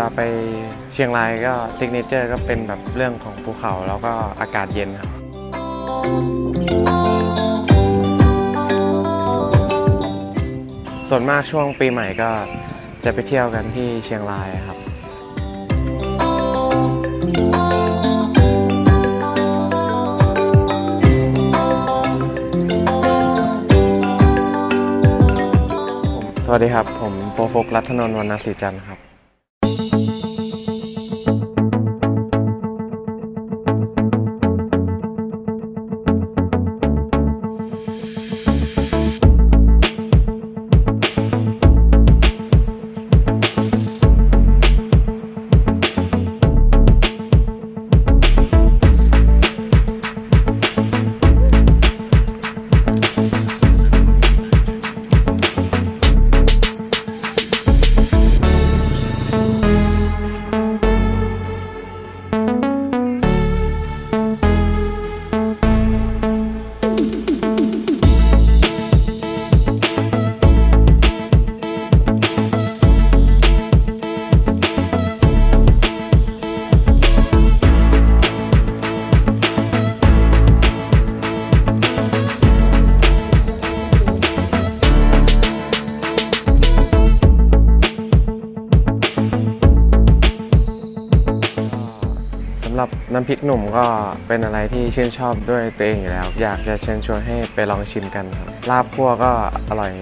ไปเชียงรายก็ซิกเนเจอร์ก็เป็นแบบเรื่องของภูเขาแล้วก็อากาศเย็นครับส่วนมากช่วงปีใหม่ก็จะไปเที่ยวกันที่เชียงรายครับสวัสดีครับผมโปรโฟกรัตนนท์ วรรณศรีจันทร์ครับสำหรับน้ำพริกหนุ่มก็เป็นอะไรที่ชื่นชอบด้วยตัวเองอยู่แล้วอยากจะเชิญชวนให้ไปลองชิมกันครับลาบคั่วก็อร่อย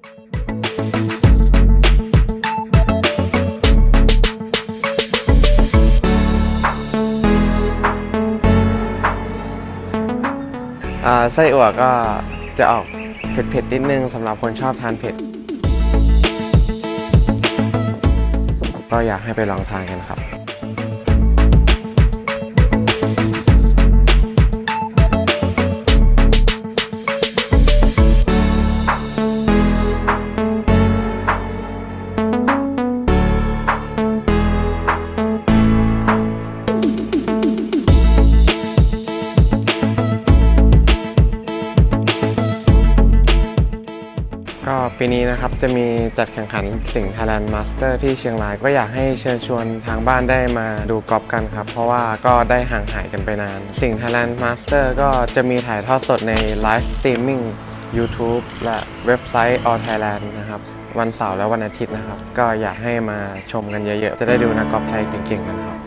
ไส้อั่วก็จะออกเผ็ดๆนิดนึงสำหรับคนชอบทานเผ็ดก็อยากให้ไปลองทานกันครับก็ปีนี้นะครับจะมีจัดแข่งขันสิงห์ Thailand Master ที่เชียงรายก็อยากให้เชิญชวนทางบ้านได้มาดูกอล์ฟกันครับเพราะว่าก็ได้ห่างหายกันไปนานสิงห์ Thailand Master ก็จะมีถ่ายทอดสดในไลฟ์สตรีมมิ่ง YouTube และเว็บไซต์ All Thailand นะครับวันเสาร์และวันอาทิตย์นะครับก็อยากให้มาชมกันเยอะๆจะได้ดูนักกอล์ฟไทยเก่งๆกันครับ